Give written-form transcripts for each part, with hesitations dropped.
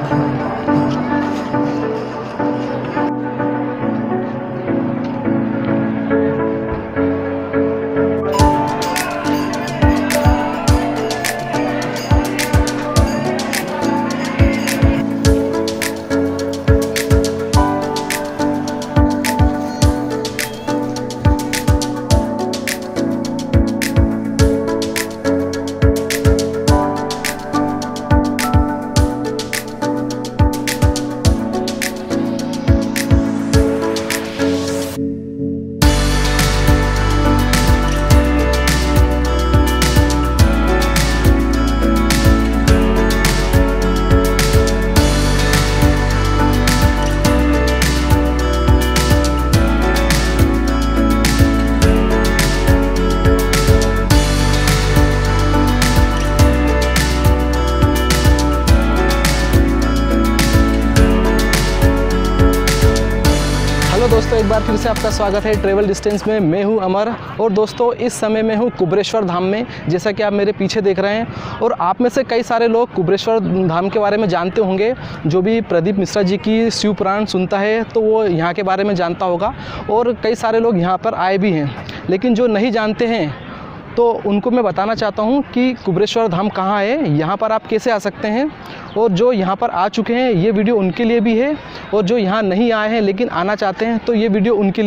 दोस्तों एक बार फिर से आपका स्वागत है ट्रेवल डिस्टेंस में। मैं हूं अमर और दोस्तों इस समय मैं हूं कुबरेश्वर धाम में, जैसा कि आप मेरे पीछे देख रहे हैं। और आप में से कई सारे लोग कुबरेश्वर धाम के बारे में जानते होंगे। जो भी प्रदीप मिश्रा जी की शिव पुराण सुनता है तो वो यहाँ के बारे में जानता होगा, और कई सारे लोग यहाँ पर आए भी हैं। लेकिन जो नहीं जानते हैं तो उनको मैं बताना चाहता हूँ कि कुबरेश्वर धाम कहाँ है, यहाँ पर आप कैसे आ सकते हैं। और जो यहाँ पर आ चुके हैं ये वीडियो उनके लिए भी है, और जो यहाँ नहीं आए हैं लेकिन आना चाहते हैं तो ये वीडियो उनके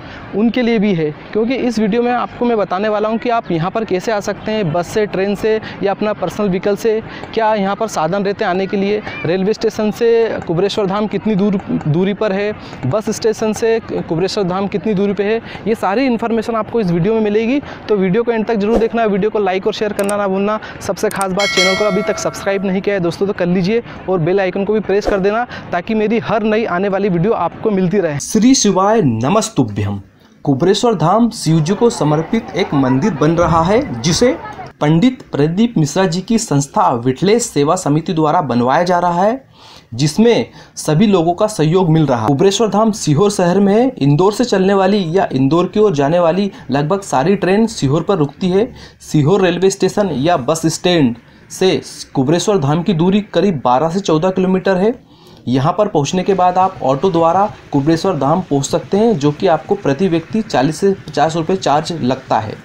लिए भी है। क्योंकि इस वीडियो में आपको मैं बताने वाला हूँ कि आप यहाँ पर कैसे आ सकते हैं, बस से, ट्रेन से या अपना पर्सनल व्हीकल से। क्या यहाँ पर साधन रहते हैं आने के लिए, रेलवे स्टेशन से कुबरेश्वर धाम कितनी दूरी पर है, बस स्टेशन से कुबरेश्वर धाम कितनी दूरी पर है, ये सारी इन्फॉर्मेशन आपको इस वीडियो में मिलेगी। तो वीडियो को एंड तक जरूर देखना, वीडियो को लाइक और शेयर करना ना भूलना। सबसे खास बात, चैनल को अभी तक सब्सक्राइब नहीं किया है दोस्तों तो कर लीजिए, और बेल आइकन को भी प्रेस कर देना ताकि मेरी हर नई आने वाली वीडियो आपको मिलती रहे। श्री शिवाय नमस्तुभ्यम। कुबरेश्वर धाम शिव जी को समर्पित एक मंदिर बन रहा है, जिसे पंडित प्रदीप मिश्रा जी की संस्था विठलेश सेवा समिति द्वारा बनवाया जा रहा है, जिसमें सभी लोगों का सहयोग मिल रहा है। कुबरेश्वर धाम सीहोर शहर में है। इंदौर से चलने वाली या इंदौर की ओर जाने वाली लगभग सारी ट्रेन सीहोर पर रुकती है। सीहोर रेलवे स्टेशन या बस स्टैंड से कुबरेश्वर धाम की दूरी करीब 12 से 14 किलोमीटर है। यहाँ पर पहुँचने के बाद आप ऑटो द्वारा कुबरेश्वर धाम पहुँच सकते हैं, जो कि आपको प्रति व्यक्ति 40 से 50 रुपये चार्ज लगता है।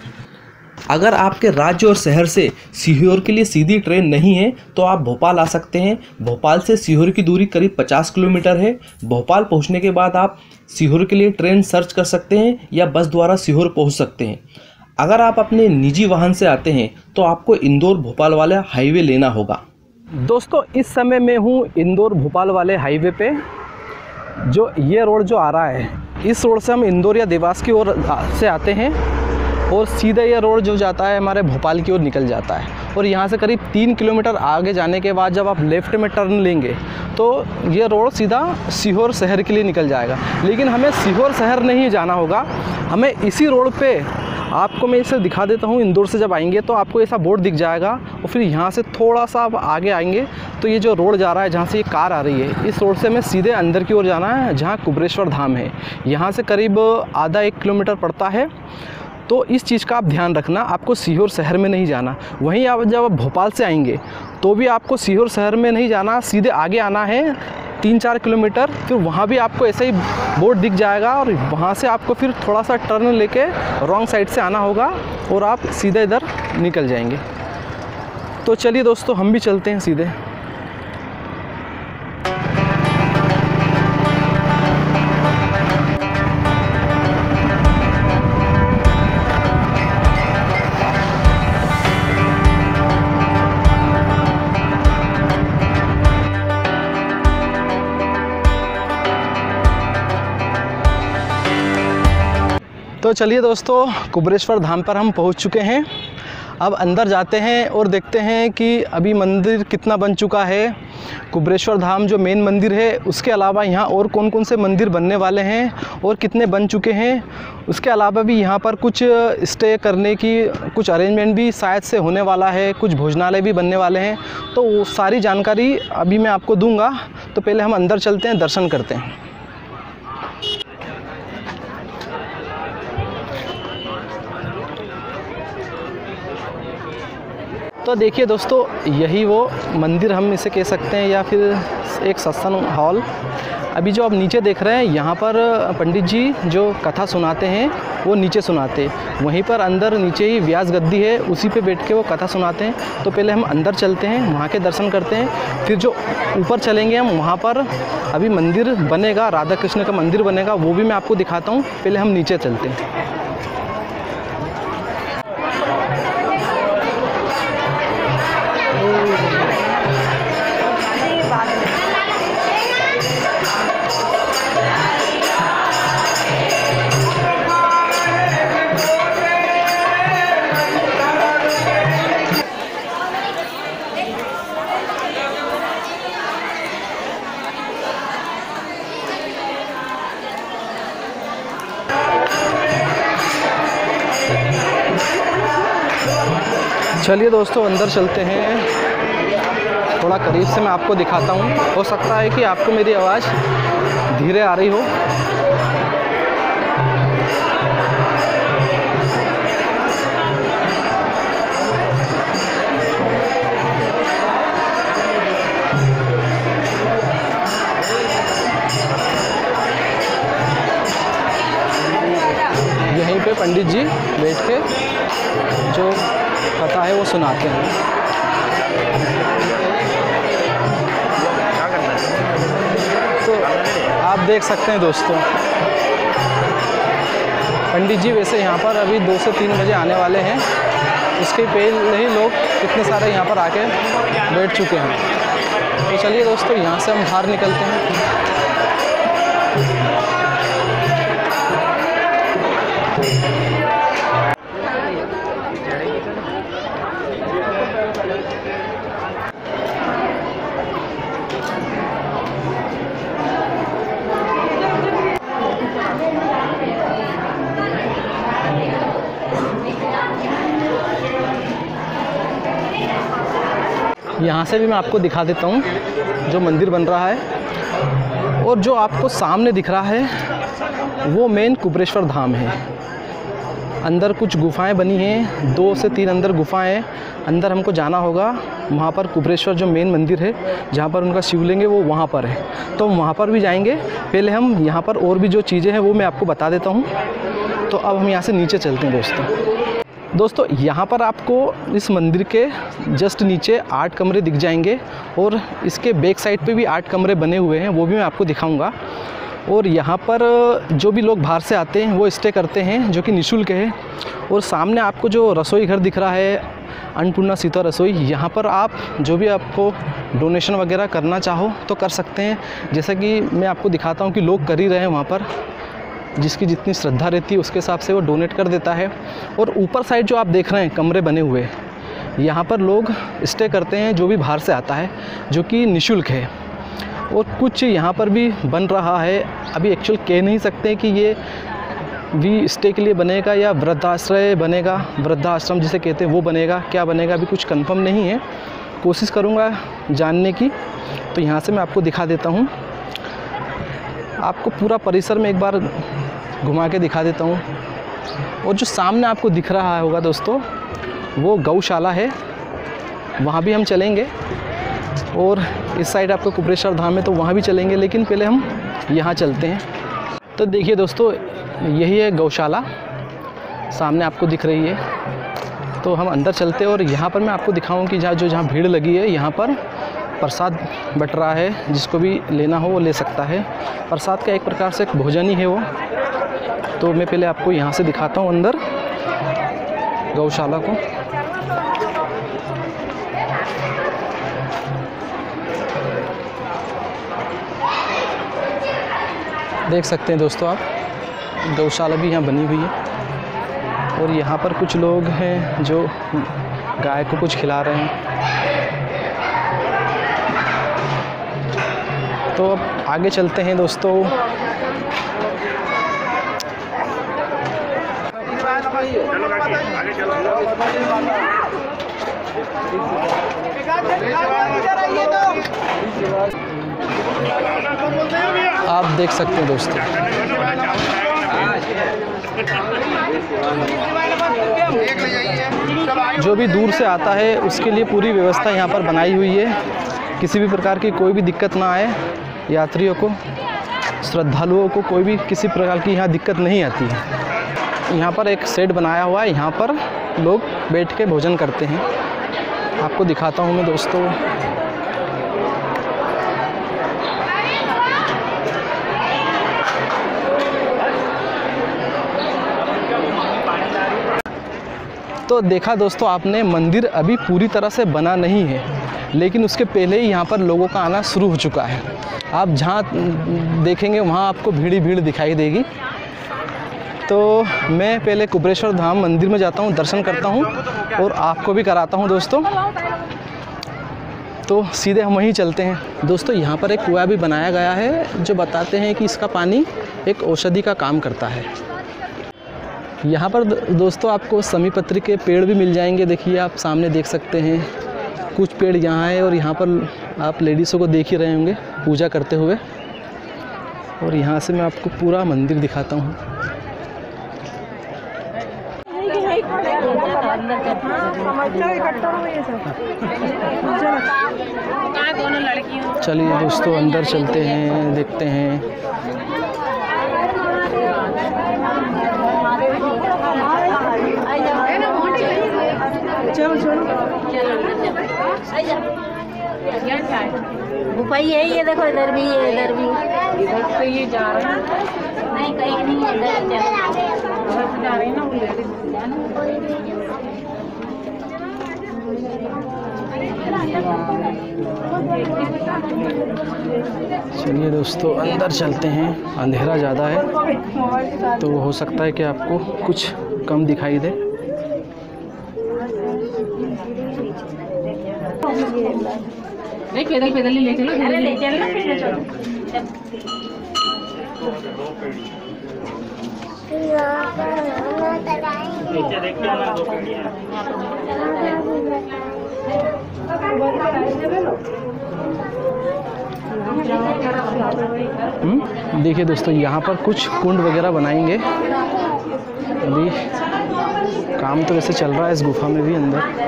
अगर आपके राज्य और शहर से सीहोर के लिए सीधी ट्रेन नहीं है तो आप भोपाल आ सकते हैं। भोपाल से सीहोर की दूरी करीब 50 किलोमीटर है। भोपाल पहुंचने के बाद आप सीहोर के लिए ट्रेन सर्च कर सकते हैं या बस द्वारा सीहोर पहुंच सकते हैं। अगर आप अपने निजी वाहन से आते हैं तो आपको इंदौर भोपाल वाला हाईवे लेना होगा। दोस्तों इस समय मैं हूँ इंदौर भोपाल वाले हाईवे पे। जो ये रोड जो आ रहा है, इस रोड से हम इंदौर या देवास की ओर से आते हैं, और सीधे ये रोड जो जाता है हमारे भोपाल की ओर निकल जाता है। और यहाँ से करीब 3 किलोमीटर आगे जाने के बाद जब आप लेफ़्ट में टर्न लेंगे तो ये रोड सीधा सीहोर शहर के लिए निकल जाएगा। लेकिन हमें सीहोर शहर नहीं जाना होगा, हमें इसी रोड पे, आपको मैं इसे दिखा देता हूँ। इंदौर से जब आएंगे तो आपको ऐसा बोर्ड दिख जाएगा, और फिर यहाँ से थोड़ा सा आप आगे आएंगे तो ये जो रोड जा रहा है जहाँ से ये कार आ रही है, इस रोड से हमें सीधे अंदर की ओर जाना है जहाँ कुबरेश्वर धाम है। यहाँ से करीब आधा 1 किलोमीटर पड़ता है। तो इस चीज़ का आप ध्यान रखना, आपको सीहोर शहर में नहीं जाना। वहीं आप जब भोपाल से आएंगे तो भी आपको सीहोर शहर में नहीं जाना, सीधे आगे आना है 3-4 किलोमीटर। फिर वहाँ भी आपको ऐसा ही बोर्ड दिख जाएगा, और वहाँ से आपको फिर थोड़ा सा टर्न लेके रॉन्ग साइड से आना होगा और आप सीधे इधर निकल जाएंगे। तो चलिए दोस्तों हम भी चलते हैं सीधे। तो चलिए दोस्तों कुबरेश्वर धाम पर हम पहुंच चुके हैं। अब अंदर जाते हैं और देखते हैं कि अभी मंदिर कितना बन चुका है। कुबरेश्वर धाम जो मेन मंदिर है उसके अलावा यहाँ और कौन कौन से मंदिर बनने वाले हैं और कितने बन चुके हैं। उसके अलावा भी यहाँ पर कुछ स्टे करने की कुछ अरेंजमेंट भी शायद से होने वाला है, कुछ भोजनालय भी बनने वाले हैं। तो वो सारी जानकारी अभी मैं आपको दूंगा। तो पहले हम अंदर चलते हैं, दर्शन करते हैं। तो देखिए दोस्तों, यही वो मंदिर हम इसे कह सकते हैं या फिर एक सत्संग हॉल। अभी जो आप नीचे देख रहे हैं, यहाँ पर पंडित जी जो कथा सुनाते हैं वो नीचे सुनाते हैं। वहीं पर अंदर नीचे ही व्यास गद्दी है, उसी पे बैठ के वो कथा सुनाते हैं। तो पहले हम अंदर चलते हैं, वहाँ के दर्शन करते हैं, फिर जो ऊपर चलेंगे हम, वहाँ पर अभी मंदिर बनेगा, राधा कृष्ण का मंदिर बनेगा, वो भी मैं आपको दिखाता हूँ। पहले हम नीचे चलते हैं। चलिए दोस्तों, अंदर चलते हैं। थोड़ा करीब से मैं आपको दिखाता हूँ। हो सकता है कि आपको मेरी आवाज़ धीरे आ रही हो। यहीं पे पंडित जी बैठ के जो कथा है वो सुनाते हैं। तो आप देख सकते हैं दोस्तों, पंडित जी वैसे यहाँ पर अभी 2 से 3 बजे आने वाले हैं। उसके पहले ही लोग कितने सारे यहाँ पर आके बैठ चुके हैं। तो चलिए दोस्तों, यहाँ से हम बाहर निकलते हैं। यहाँ से भी मैं आपको दिखा देता हूँ जो मंदिर बन रहा है। और जो आपको सामने दिख रहा है वो मेन कुबरेश्वर धाम है। अंदर कुछ गुफाएं बनी हैं, 2 से 3 अंदर गुफाएं हैं। अंदर हमको जाना होगा। वहाँ पर कुबरेश्वर जो मेन मंदिर है, जहाँ पर उनका शिवलिंग है, वो वहाँ पर है। तो वहाँ पर भी जाएंगे। पहले हम यहाँ पर और भी जो चीज़ें हैं वो मैं आपको बता देता हूँ। तो अब हम यहाँ से नीचे चलते हैं दोस्तों। यहाँ पर आपको इस मंदिर के जस्ट नीचे 8 कमरे दिख जाएंगे और इसके बैक साइड पे भी 8 कमरे बने हुए हैं, वो भी मैं आपको दिखाऊंगा। और यहाँ पर जो भी लोग बाहर से आते हैं वो स्टे करते हैं, जो कि निःशुल्क है। और सामने आपको जो रसोई घर दिख रहा है, अन्नपूर्णा सीता रसोई, यहाँ पर आप जो भी आपको डोनेशन वगैरह करना चाहो तो कर सकते हैं। जैसा कि मैं आपको दिखाता हूँ कि लोग कर ही रहे हैं वहाँ पर। जिसकी जितनी श्रद्धा रहती है उसके हिसाब से वो डोनेट कर देता है। और ऊपर साइड जो आप देख रहे हैं कमरे बने हुए, यहाँ पर लोग स्टे करते हैं जो भी बाहर से आता है, जो कि निःशुल्क है। और कुछ यहाँ पर भी बन रहा है। अभी एक्चुअल कह नहीं सकते कि ये भी स्टे के लिए बनेगा या वृद्धाश्रय बनेगा, वृद्धाश्रम जिसे कहते हैं वो बनेगा, क्या बनेगा अभी कुछ कंफर्म नहीं है। कोशिश करूँगा जानने की। तो यहाँ से मैं आपको दिखा देता हूँ, आपको पूरा परिसर में एक बार घुमा के दिखा देता हूँ। और जो सामने आपको दिख रहा होगा दोस्तों, वो गौशाला है, वहाँ भी हम चलेंगे। और इस साइड आपको कुबरेश्वर धाम है तो वहाँ भी चलेंगे, लेकिन पहले हम यहाँ चलते हैं। तो देखिए दोस्तों, यही है गौशाला, सामने आपको दिख रही है। तो हम अंदर चलते हैं और यहाँ पर मैं आपको दिखाऊँ कि जहाँ भीड़ लगी है, यहाँ पर प्रसाद बट रहा है। जिसको भी लेना हो वो ले सकता है। प्रसाद का एक प्रकार से एक भोजन ही है वो। तो मैं पहले आपको यहाँ से दिखाता हूँ अंदर गौशाला को। देख सकते हैं दोस्तों आप, गौशाला भी यहाँ बनी हुई है। और यहाँ पर कुछ लोग हैं जो गाय को कुछ खिला रहे हैं। तो अब आगे चलते हैं दोस्तों। आप देख सकते हैं दोस्तों, जो भी दूर से आता है उसके लिए पूरी व्यवस्था यहाँ पर बनाई हुई है, किसी भी प्रकार की कोई भी दिक्कत ना आए। यात्रियों को, श्रद्धालुओं को कोई भी किसी प्रकार की यहाँ दिक्कत नहीं आती है। यहाँ पर एक शेड बनाया हुआ है, यहाँ पर लोग बैठ के भोजन करते हैं। आपको दिखाता हूँ मैं दोस्तों। तो देखा दोस्तों आपने, मंदिर अभी पूरी तरह से बना नहीं है, लेकिन उसके पहले ही यहाँ पर लोगों का आना शुरू हो चुका है। आप जहाँ देखेंगे वहाँ आपको भीड़ ही भीड़ दिखाई देगी। तो मैं पहले कुबरेश्वर धाम मंदिर में जाता हूँ, दर्शन करता हूँ और आपको भी कराता हूँ दोस्तों। तो सीधे हम वहीं चलते हैं। दोस्तों यहाँ पर एक कुआं भी बनाया गया है जो बताते हैं कि इसका पानी एक औषधि का काम करता है। यहाँ पर दोस्तों आपको समी पत्री के पेड़ भी मिल जाएंगे। देखिए आप सामने देख सकते हैं, कुछ पेड़ यहाँ है और यहाँ पर आप लेडीज़ों को देख ही रहे होंगे पूजा करते हुए। और यहाँ से मैं आपको पूरा मंदिर दिखाता हूँ। चलिए दोस्तों अंदर चलते हैं, देखते हैं। गुफा ही है ये, देखो इधर भी है, इधर भी, इधर से ये जा रहे हैं। नहीं कहीं नहीं है, इधर से जा रहे हैं ना। चलिए दोस्तों अंदर चलते हैं। अंधेरा ज़्यादा है तो हो सकता है कि आपको कुछ कम दिखाई दे। नहीं पैदल पैदल ही ले चलो, ले चलो। देखिए दोस्तों यहाँ पर कुछ कुंड वगैरह बनाएंगे। अभी काम तो वैसे चल रहा है इस गुफा में भी अंदर।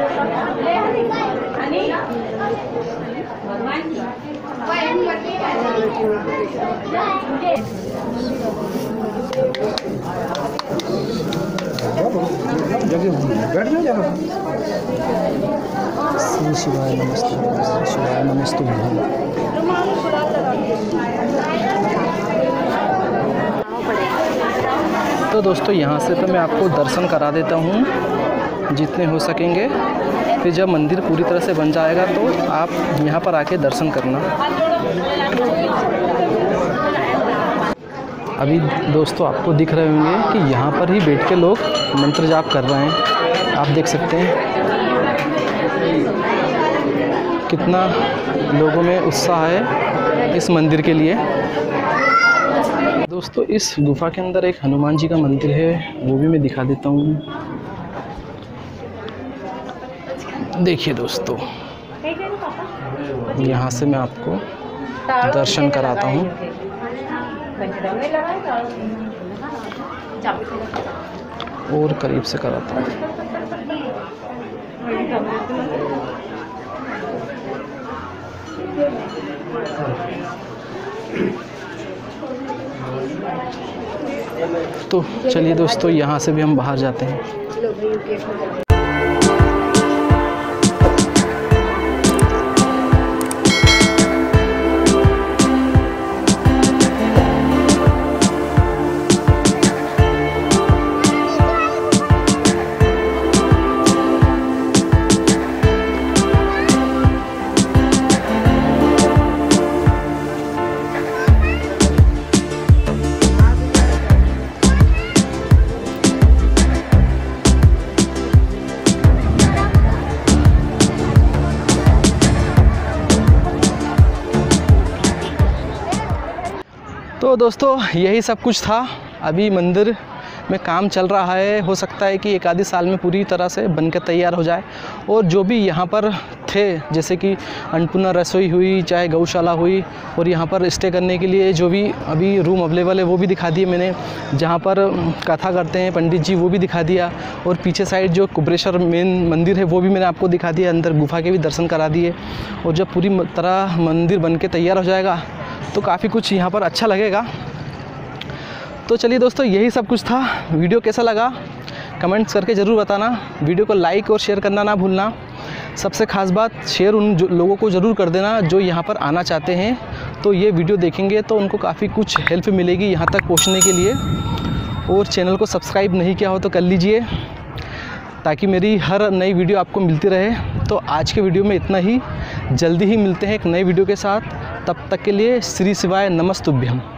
श्री शिवाय नमस्ते, श्री शिवाय नमस्ते। तो दोस्तों यहाँ से तो मैं आपको दर्शन करा देता हूँ जितने हो सकेंगे। फिर जब मंदिर पूरी तरह से बन जाएगा तो आप यहाँ पर आके दर्शन करना। अभी दोस्तों आपको दिख रहे होंगे कि यहाँ पर ही बैठ के लोग मंत्र जाप कर रहे हैं। आप देख सकते हैं कितना लोगों में उत्साह है इस मंदिर के लिए। दोस्तों इस गुफा के अंदर एक हनुमान जी का मंदिर है, वो भी मैं दिखा देता हूँ। देखिए दोस्तों यहाँ से मैं आपको दर्शन कराता हूँ। और करीब से कराता हूँ। तो चलिए दोस्तों यहाँ से भी हम बाहर जाते हैं। तो दोस्तों यही सब कुछ था। अभी मंदिर में काम चल रहा है, हो सकता है कि एक आधे साल में पूरी तरह से बनकर तैयार हो जाए। और जो भी यहाँ पर है, जैसे कि अन्नपूर्णा रसोई हुई, चाहे गौशाला हुई, और यहाँ पर स्टे करने के लिए जो भी अभी रूम अवेलेबल है वो भी दिखा दिए मैंने। जहाँ पर कथा करते हैं पंडित जी वो भी दिखा दिया, और पीछे साइड जो कुबरेश्वर मेन मंदिर है वो भी मैंने आपको दिखा दिया, अंदर गुफा के भी दर्शन करा दिए। और जब पूरी तरह मंदिर बन के तैयार हो जाएगा तो काफ़ी कुछ यहाँ पर अच्छा लगेगा। तो चलिए दोस्तों, यही सब कुछ था। वीडियो कैसा लगा कमेंट्स करके ज़रूर बताना। वीडियो को लाइक और शेयर करना ना भूलना। सबसे ख़ास बात, शेयर उन लोगों को ज़रूर कर देना जो यहाँ पर आना चाहते हैं। तो ये वीडियो देखेंगे तो उनको काफ़ी कुछ हेल्प मिलेगी यहाँ तक पहुँचने के लिए। और चैनल को सब्सक्राइब नहीं किया हो तो कर लीजिए, ताकि मेरी हर नई वीडियो आपको मिलती रहे। तो आज के वीडियो में इतना ही। जल्दी ही मिलते हैं एक नई वीडियो के साथ। तब तक के लिए श्री शिवाय नमस्तुभ्यम।